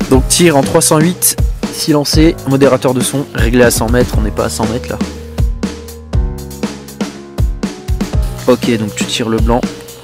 Donc tir en 308, silencé, modérateur de son, réglé à 100 mètres, on n'est pas à 100 mètres là. Ok, donc tu tires le blanc.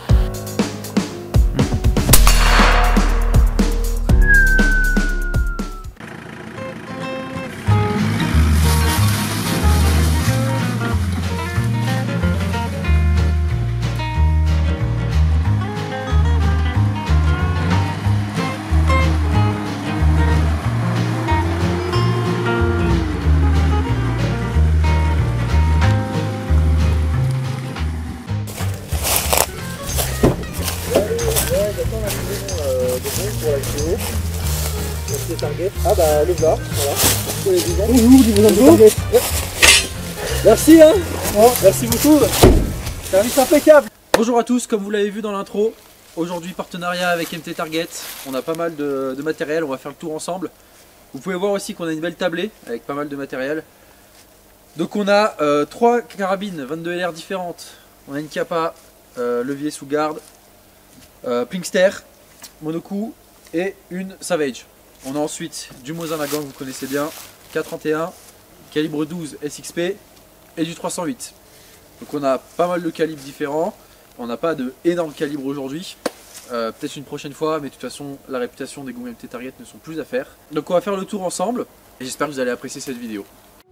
Ah bah le bas, voilà. Merci hein. Merci beaucoup. Service impeccable. Bonjour à tous, comme vous l'avez vu dans l'intro, aujourd'hui partenariat avec MT Target. On a pas mal de matériel, on va faire le tour ensemble. Vous pouvez voir aussi qu'on a une belle tablée avec pas mal de matériel. Donc on a 3 carabines 22 LR différentes. On a une Kappa, levier sous garde, Pinkster, monocoup et une Savage. On a ensuite du Mosin Nagant, vous connaissez bien, K31, calibre 12 SXP et du 308. Donc on a pas mal de calibres différents. On n'a pas de énorme calibre aujourd'hui. Peut-être une prochaine fois, mais de toute façon la réputation des gongs MT Target ne sont plus à faire. Donc on va faire le tour ensemble et j'espère que vous allez apprécier cette vidéo.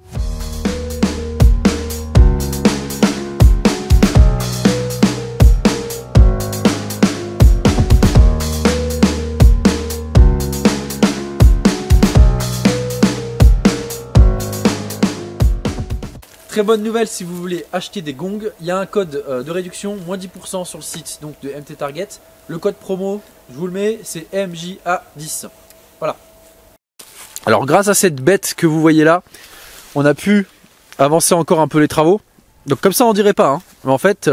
Très bonne nouvelle si vous voulez acheter des gongs, il y a un code de réduction, moins 10% sur le site donc de MT Target. Le code promo, je vous le mets, c'est MJA10. Voilà. Alors grâce à cette bête que vous voyez là, on a pu avancer encore un peu les travaux. Donc comme ça on dirait pas, hein. Mais en fait,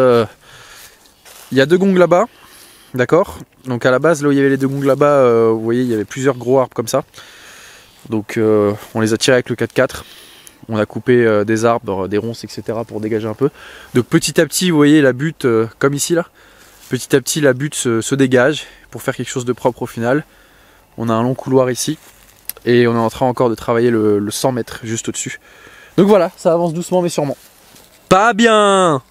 il y a 2 gongs là-bas, d'accord. Donc à la base, là où il y avait les 2 gongs là-bas, vous voyez, il y avait plusieurs gros arbres comme ça. Donc on les a tirés avec le 4x4. On a coupé des arbres, des ronces, etc. pour dégager un peu. Donc petit à petit, vous voyez la butte, comme ici là, petit à petit la butte se dégage pour faire quelque chose de propre au final. On a un long couloir ici et on est en train encore de travailler le 100 mètres juste au-dessus. Donc voilà, ça avance doucement mais sûrement. Pas bien.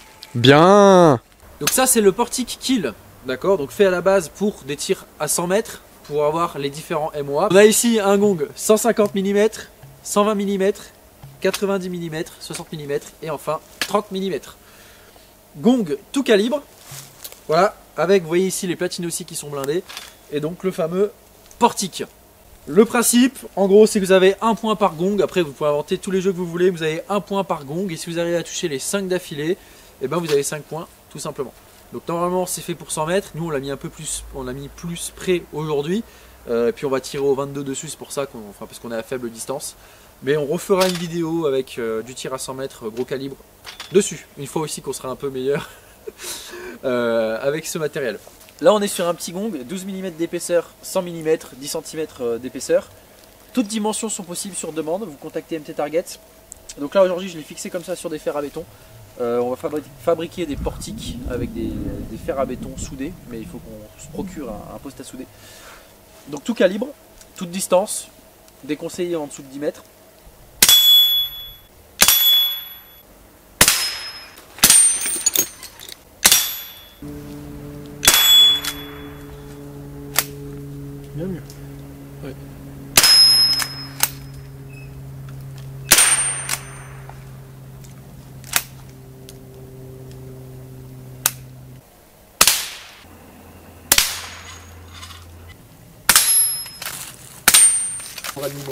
Bien. Donc ça c'est le portique kill, d'accord, donc fait à la base pour des tirs à 100 mètres pour avoir les différents MOA. On a ici un gong 150 mm, 120 mm, 90 mm, 60 mm et enfin 30 mm. Gong tout calibre, voilà, avec vous voyez ici les platines aussi qui sont blindées et donc le fameux portique. Le principe en gros c'est que vous avez un point par gong, après vous pouvez inventer tous les jeux que vous voulez, vous avez un point par gong et si vous arrivez à toucher les 5 d'affilée, et ben vous avez 5 points tout simplement. Donc normalement c'est fait pour 100 mètres, nous on l'a mis un peu plus, on l'a mis plus près aujourd'hui, et puis on va tirer au 22 dessus, c'est pour ça qu'on, enfin parce qu'on est à faible distance. Mais on refera une vidéo avec du tir à 100 mètres gros calibre dessus, une fois aussi qu'on sera un peu meilleur avec ce matériel. Là on est sur un petit gong, 12 mm d'épaisseur, 100 mm, 10 cm d'épaisseur. Toutes dimensions sont possibles sur demande, vous contactez MT Target. Donc là aujourd'hui je l'ai fixé comme ça sur des fers à béton. On va fabriquer des portiques avec des fers à béton soudés, mais il faut qu'on se procure un poste à souder. Donc tout calibre, toute distance, déconseillé en dessous de 10 mètres. Bien mieux. Ouais. On va de niveau.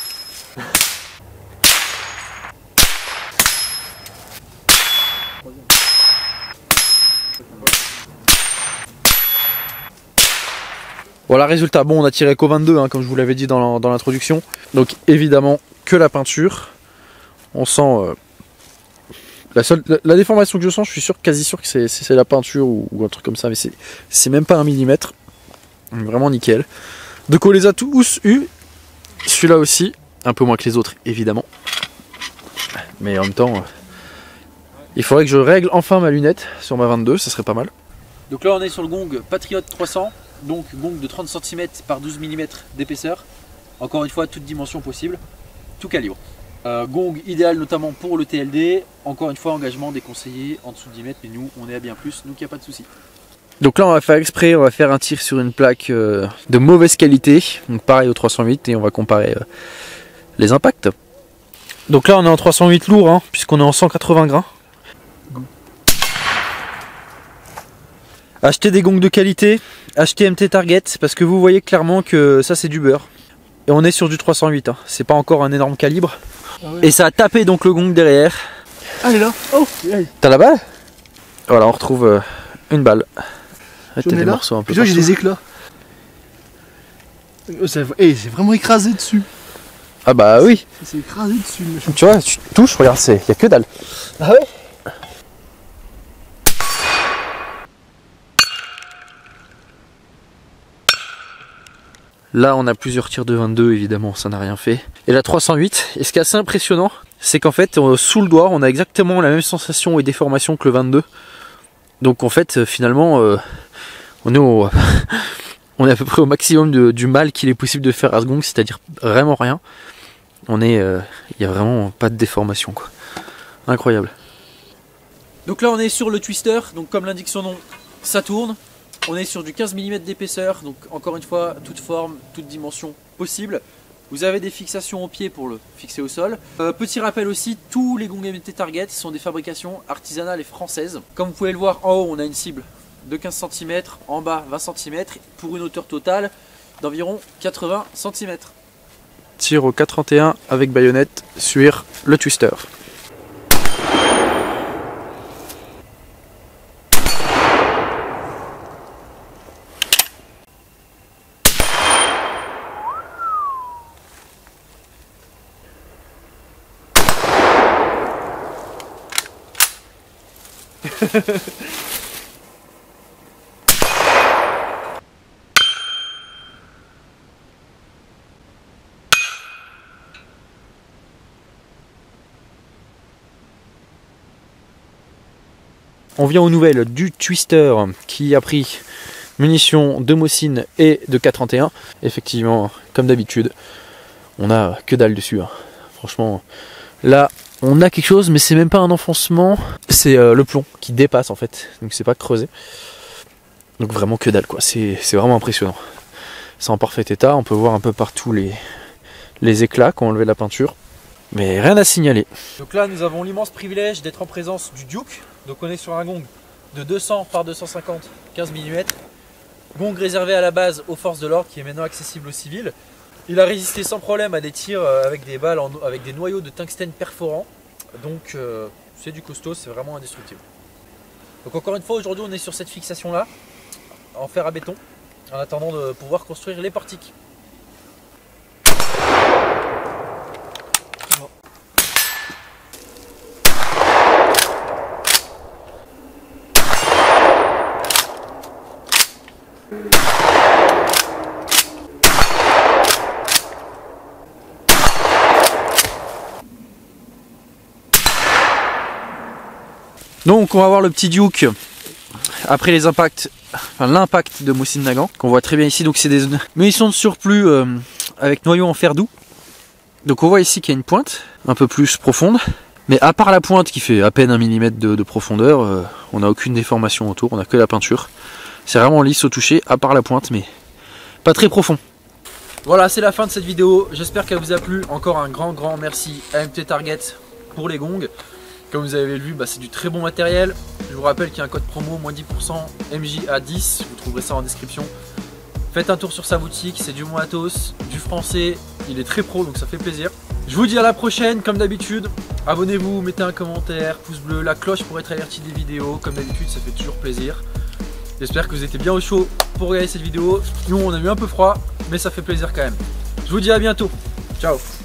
Voilà, résultat, bon on a tiré qu'au 22 hein, comme je vous l'avais dit dans l'introduction. Donc évidemment que la peinture. On sent la déformation que je sens, je suis sûr, quasi sûr que c'est la peinture ou un truc comme ça, mais c'est même pas 1 mm. Vraiment nickel. Donc on les a tous eu. Celui-là aussi, un peu moins que les autres évidemment. Mais en même temps, il faudrait que je règle enfin ma lunette sur ma 22, ça serait pas mal. Donc là on est sur le gong Patriot 300. Donc gong de 30 cm par 12 mm d'épaisseur. Encore une fois, toute dimension possible, tout calibre. Gong idéal notamment pour le TLD. Encore une fois, engagement déconseillé en dessous de 10 mètres, mais nous on est à bien plus, donc il n'y a pas de souci. Donc là on va faire exprès, on va faire un tir sur une plaque de mauvaise qualité, donc pareil au 308, et on va comparer les impacts. Donc là on est en 308 lourd, hein, puisqu'on est en 180 grains. Achetez des gongs de qualité, achetez MT Target, parce que vous voyez clairement que ça c'est du beurre. Et on est sur du 308, hein. C'est pas encore un énorme calibre. Ah ouais. Et ça a tapé donc le gong derrière. Ah, elle est là. Oh, t'as la balle? Voilà, on retrouve une balle. T'as des morceaux un peu. J'ai des éclats. C'est vraiment écrasé dessus. Ah bah oui. C'est écrasé dessus. Tu vois, tu touches, regarde, il y a que dalle. Ah ouais. Là on a plusieurs tirs de 22, évidemment ça n'a rien fait. Et la 308, et ce qui est assez impressionnant, c'est qu'en fait sous le doigt on a exactement la même sensation et déformation que le 22. Donc en fait finalement on est on est à peu près au maximum du mal qu'il est possible de faire à ce gong, c'est-à-dire vraiment rien. On est, il n'y a vraiment pas de déformation quoi. Incroyable. Donc là on est sur le twister, donc comme l'indique son nom, ça tourne. On est sur du 15 mm d'épaisseur, donc encore une fois, toute forme, toute dimension possible. Vous avez des fixations au pied pour le fixer au sol. Petit rappel aussi, tous les gongs MT Target sont des fabrications artisanales et françaises. Comme vous pouvez le voir, en haut on a une cible de 15 cm, en bas 20 cm, pour une hauteur totale d'environ 80 cm. Tir au 431 avec baïonnette sur le twister. On vient aux nouvelles du twister qui a pris munitions de Mosin et de 431. Effectivement, comme d'habitude, on a que dalle dessus. Hein. Franchement, là, on a quelque chose, mais c'est même pas un enfoncement. C'est le plomb qui dépasse en fait, donc c'est pas creusé. Donc vraiment que dalle quoi, c'est vraiment impressionnant. C'est en parfait état, on peut voir un peu partout les éclats qui ont enlevé la peinture. Mais rien à signaler. Donc là nous avons l'immense privilège d'être en présence du Duke. Donc on est sur un gong de 200 par 250, 15 mm. Gong réservé à la base aux forces de l'ordre qui est maintenant accessible aux civils. Il a résisté sans problème à des tirs avec des balles, avec des noyaux de tungstène perforants. Donc c'est du costaud, c'est vraiment indestructible. Donc encore une fois aujourd'hui on est sur cette fixation là, en fer à béton, en attendant de pouvoir construire les portiques. Donc on va voir le petit Duke après les impacts, enfin l'impact de Mosin Nagant qu'on voit très bien ici. Donc c'est des munitions de surplus avec noyau en fer doux. Donc on voit ici qu'il y a une pointe un peu plus profonde, mais à part la pointe qui fait à peine 1 mm de profondeur, on n'a aucune déformation autour, on n'a que la peinture. C'est vraiment lisse au toucher, à part la pointe, mais pas très profond. Voilà, c'est la fin de cette vidéo, j'espère qu'elle vous a plu. Encore un grand merci à MT Target pour les gongs. Comme vous avez vu, c'est du très bon matériel. Je vous rappelle qu'il y a un code promo, moins 10%, MJA10, vous trouverez ça en description. Faites un tour sur sa boutique, c'est du bon matos, du français, il est très pro donc ça fait plaisir. Je vous dis à la prochaine, comme d'habitude, abonnez-vous, mettez un commentaire, pouce bleu, la cloche pour être averti des vidéos, comme d'habitude ça fait toujours plaisir. J'espère que vous étiez bien au chaud pour regarder cette vidéo. Nous on a eu un peu froid, mais ça fait plaisir quand même. Je vous dis à bientôt, ciao.